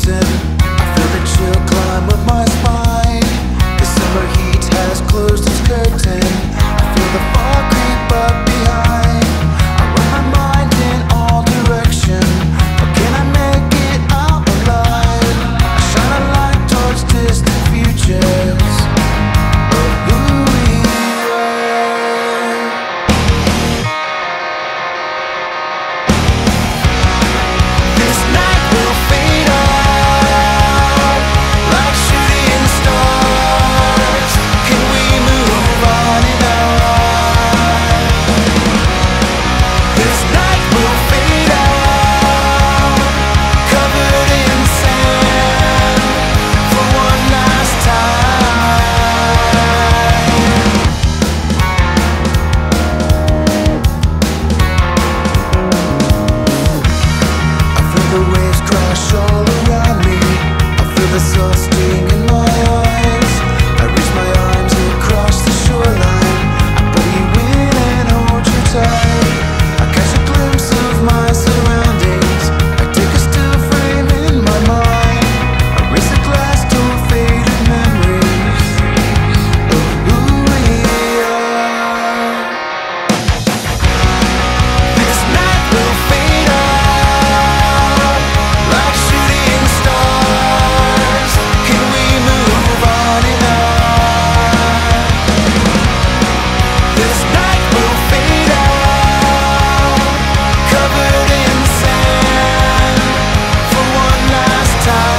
curtain. I feel the chill climb up my spine. The summer heat has closed its curtain. I feel the fog creep up behind. I run my mind in all directions. But can I make it out alive? I shine a light towards distant futures of who we were. This night will fade out like shooting stars. Can we move on in our lives? This night will fade out, covered in sand, for one last time. I feel the waves crash all around me. I feel the salt sting in my eyes. I reach my arms across the shoreline. I pull you in and hold you tight. I catch a glimpse of my surroundings. I take a still frame in my mind. I raise a glass to faded memories of who we are. This night will fade out like shooting stars. Can we move on in our lives? This night will fade out, covered in sand, for one last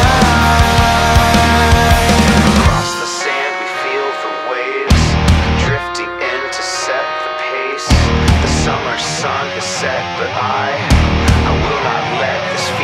time. Across the sand we feel the waves drifting in to set the pace. The summer sun has set, but I will not let this